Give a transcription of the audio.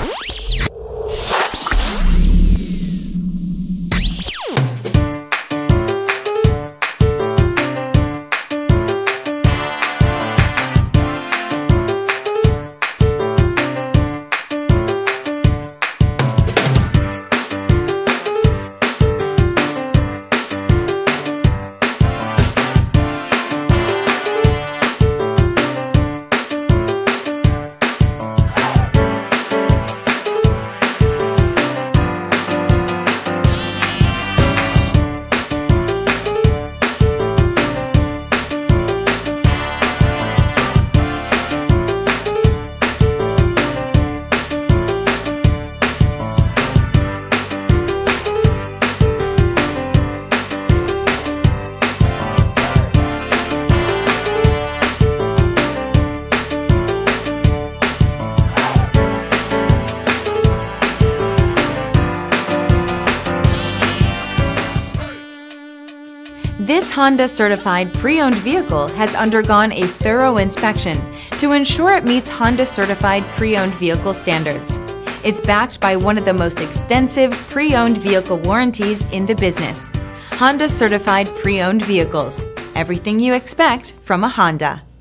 This Honda certified pre-owned vehicle has undergone a thorough inspection to ensure it meets Honda certified pre-owned vehicle standards. It's backed by one of the most extensive pre-owned vehicle warranties in the business. Honda certified pre-owned vehicles. Everything you expect from a Honda.